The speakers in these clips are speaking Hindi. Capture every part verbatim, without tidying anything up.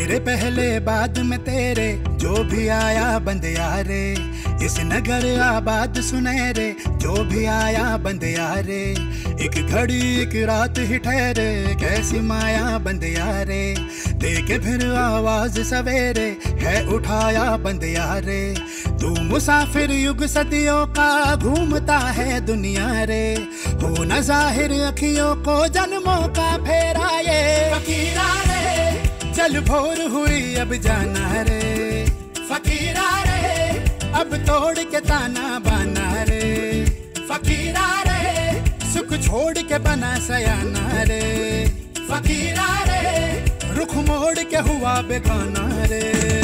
मेरे पहले बाद में तेरे जो भी आया बंदे रे, इस नगर आबाद सुनहरे जो भी आया बंदे रे। एक घड़ी एक रात ही ठहरे कैसी माया बंदे रे, देखे फिर आवाज सवेरे है उठाया बंदे रे। तू मुसाफिर युग सदियों का घूमता है दुनिया रे, हो न जाहिर अखियों को जन्मों का फेरा ये फकीरा रे। चल भोर हुई अब जाना रे फकीरा रे, अब तोड़ के ताना बाना रे फकीरा रे। सुख छोड़ के बना सयाना रे फकीरा रे, रुख मोड़ के हुआ बेगाना रे।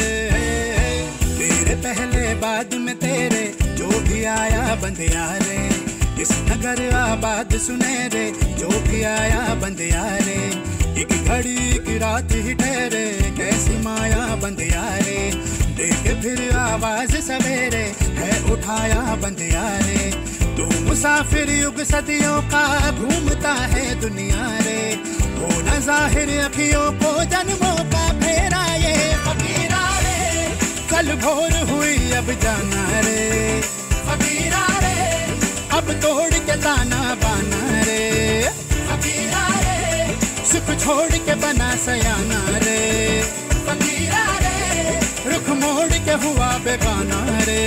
तेरे पहले बाद में तेरे जो भी आया बंदे रे, इस नगर आबाद सुनहरे जो भी आया बंदे रे। एक घड़ी एक रात ही ठहरे कैसी माया बंदे रे, देखे फिर आवाज सवेरे है उठाया बंदे रे। तू मुसाफिर युग सदियों का घूमता है दुनिया रे, हो न जाहिर अखियों को जन्मों का फेरा ये फकीरा रे। कल भोर हुई अब जाना रे फकीरा रे, अब तोड़ के ताना बाना रे फकीरा रे। सुख छोड़ के बना सयाना रे फकीरा रे, रुख मोड़ के हुआ बेगाना रे।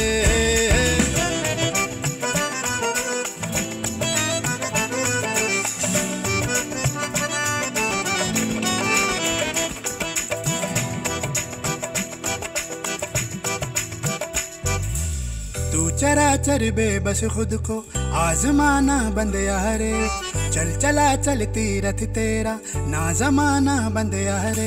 तू चराचर बेबस खुद को आजमाना बंदे रे, चल चला चलती रथ तेरा ना जमाना बंदे रे।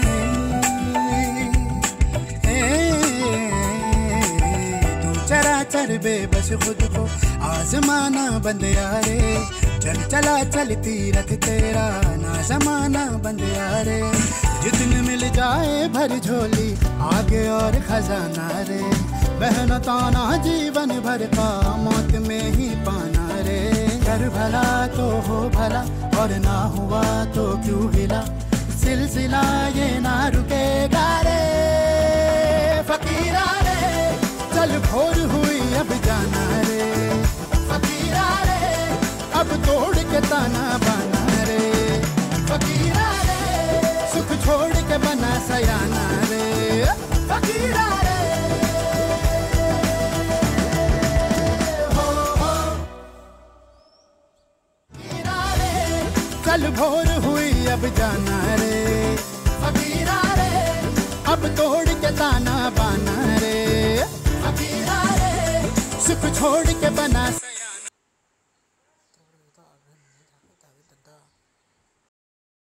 तू चराचर बेबस खुद को आजमाना बंदे रे, चल चला चलती रथ तेरा ना जमाना बंदे रे। जितने मिल जाए भर झोली आगे और खजाना रे, बहन ताना जीवन भर का मौत में ही पाना रे। कर भला तो हो भला और ना हुआ तो क्यों हिला, सिलसिला ये ना रुकेगा रे फकीरा रे। चल भोर हुई अब जाना रे फकीरा रे, अब तोड़ के ताना बाना रे फकीरा रे। सुख छोड़ के बना सयाना रे फकीरा रे। कल भोर हुई अब जाना रे फकीरा रे, अब तोड़ के ताना बाना रे फकीरा रे। सुख छोड़ के बना